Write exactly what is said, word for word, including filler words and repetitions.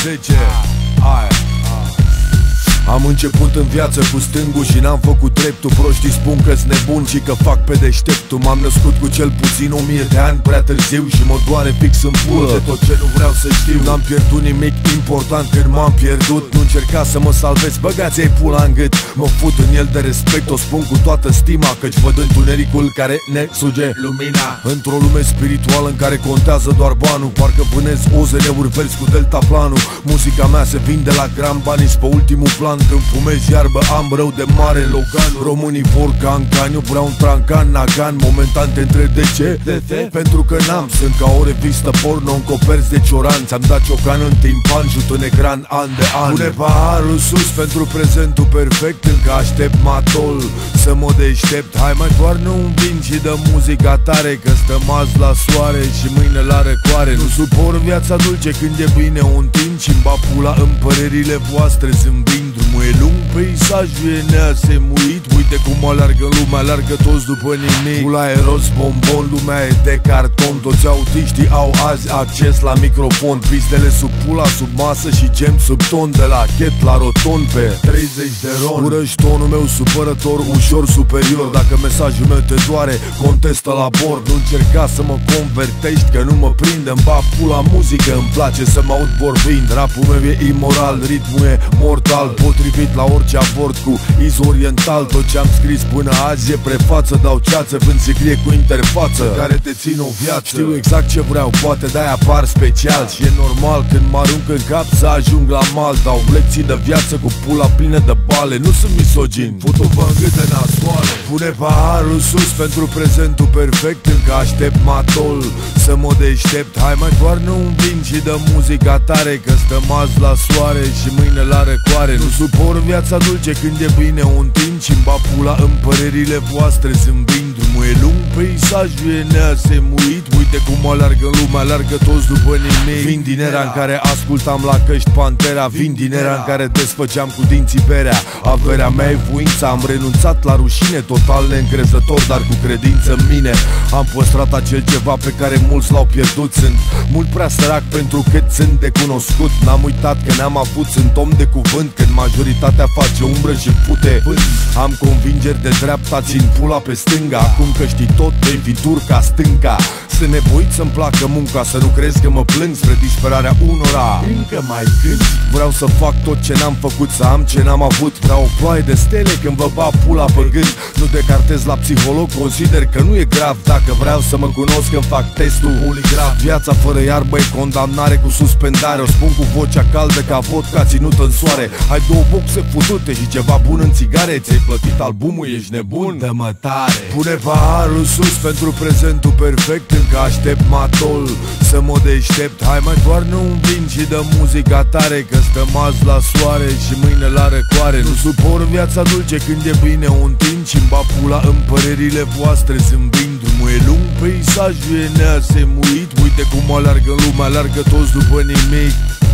zece. Aia. Am început în viață cu stângul și n-am făcut dreptul. Proștii spun că-s nebun și că fac pe deșteptul. M-am născut cu cel puțin o mie de ani prea târziu și mă doare fix în pulă de tot ce nu vreau să știu. N-am pierdut nimic important când m-am pierdut. Nu încerca să mă salvez, băgați-ai pula în gât. Mă fut în el de respect, o spun cu toată stima, căci văd întunericul care ne suge lumina. Într-o lume spirituală în care contează doar banul, parcă vânez ozeleuri verzi cu deltaplanul. Muzica mea se vinde la gram, banii pe ultimul plan. Când fumez iarbă am rău de mare Logan. Românii vor cancan, eu vreau un trancan nagan. Momentan te întreb de ce? De ce? Pentru că n-am. Sunt ca o revistă porno în coperți de cioran. Ți-am dat ciocan în timpan, jut în ecran an de an. Pune paharul sus pentru prezentul perfect. Încă aștept matol să mă deștept. Hai mai toarnă un vin și dă muzica tare, că stăm azi la soare și mâine la răcoare. Nu suport viața dulce când e bine un timp și-mi ba pula în părerile voastre zâmbind. Drumul e lung, peisajul e neasemuit. Uite cum alergă lumea, alergă toți după nimic. Pula e roz bombon, lumea e de carton. Toți autiștii au azi acces la microfon. Pistele sub pula, sub masă și gem sub ton. De la chet la roton pe treizeci de ron. Urăși tonul meu supărător, ușor superior. Dacă mesajul meu te doare, contestă la bord. Nu încerca să mă convertești, că nu mă prinde. Îmi bag pula muzică, îmi place să mă aud vorbind. Rapul meu e imoral, ritmul e mortal, potrivit la orice avort cu iz oriental. Tot ce-am scris până azi e prefață. Dau ceață când se scrie cu interfață care te țin o viață. Știu exact ce vreau, poate de-aia apar special. Și e normal când mă arunc în cap să ajung la mal. Dau lecții de viață cu pula plină de bale. Nu sunt misogin, fotovă în gâte nasoale. Pune paharul sus pentru prezentul perfect. Încă aștept matol să mă deștept. Hai mai toarnă un vin și dă muzica tare, că stăm azi la soare și mâine la răcoare. Nu suport viața dulce când e bine un timp și-mi ba pula în părerile voastre zâmbind. Drumul e lung, peisajul e neasemuit. Uite cum alergă lumea, alergă toți după nimic. Vin din era în care ascultam la căști Pantera. Vin din era în care desfăceam cu dinții berea. Averea mea e voința, am renunțat la rușine. Total neîncrezător, dar cu credință în mine. Am păstrat acel ceva pe care mulți l-au pierdut. Sunt mult prea sărac pentru cât sunt de cunoscut. N-am uitat că ne-am avut, sunt om de cuvânt. Când majoritatea face umbră și fute vânt. Am convingeri de dreapta, țin pula pe stânga. Acum că știi tot, vei fi dur ca stânca. Sunt nevoit să-mi placă munca, să nu crezi că mă plâng spre disperarea unora. Încă mai cânt. Vreau să fac tot ce n-am făcut, să am ce n-am avut. Vreau o ploaie de stele când vă bat pula pe gând. Nu decartez la psiholog, consider că nu e grav. Dacă vreau să mă cunosc când fac testul poligraf. Viața fără iarbă e condamnare cu suspendare. O spun cu vocea caldă ca vodka ținut în soare. Hai două boxe futute și ceva bun în țigare. Ți-ai plătit albumul, ești nebun? Dă-mă tare. Pune paharul sus pentru prezentul perfect. Încă aștept matol să mă deștept. Hai mai toarnă un vin și dă muzica tare, că stăm azi la soare și mâine la răcoare. Nu suport viața dulce când e bine un timp și-mi ba pula în părerile voastre zâmbind. Drumul e lung, peisajul e neasemuit. Uite cum alergă lumea, alergă toți după nimic.